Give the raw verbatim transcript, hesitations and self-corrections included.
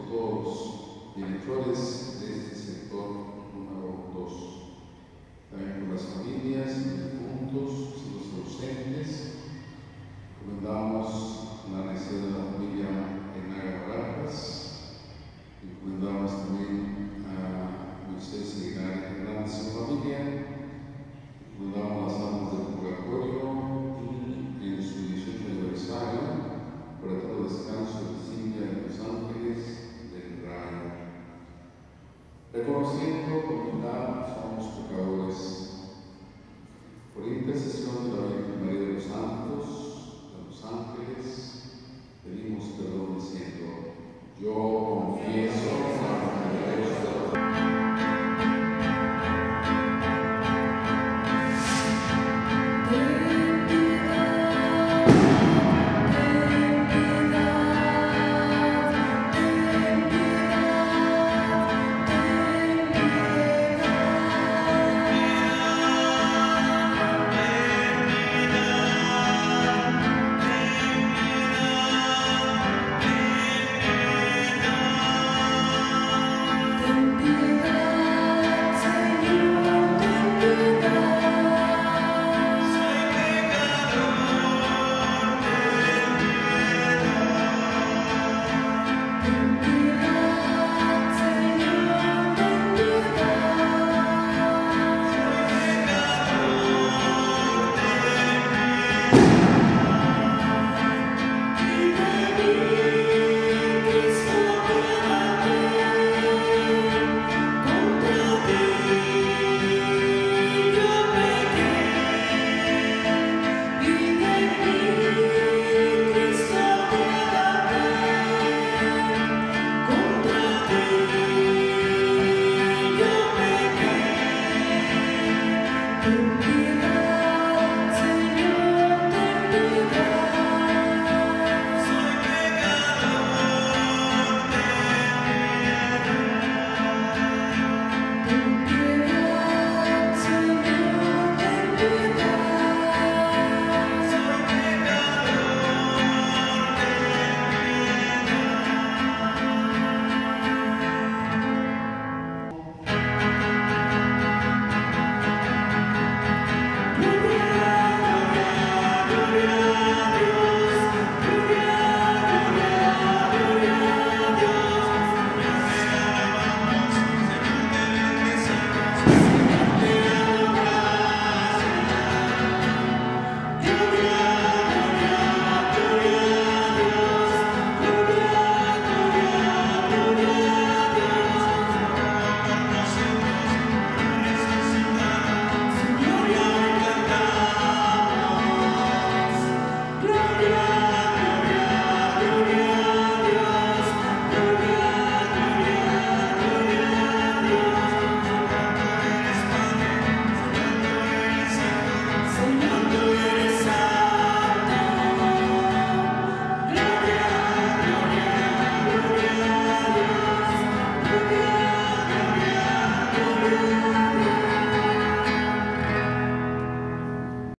todos los directores de este sector número dos. También por las familias, los difuntos, los ausentes. Encomendamos la necesidad de la familia Enaga Barajas. Encomendamos también a Moisés Aguilar Hernández y su familia. Encomendamos las almas del purgatorio y en su dieciocho aniversario por el todo descanso de Cintia de los Ángeles del Rayo. Reconociendo con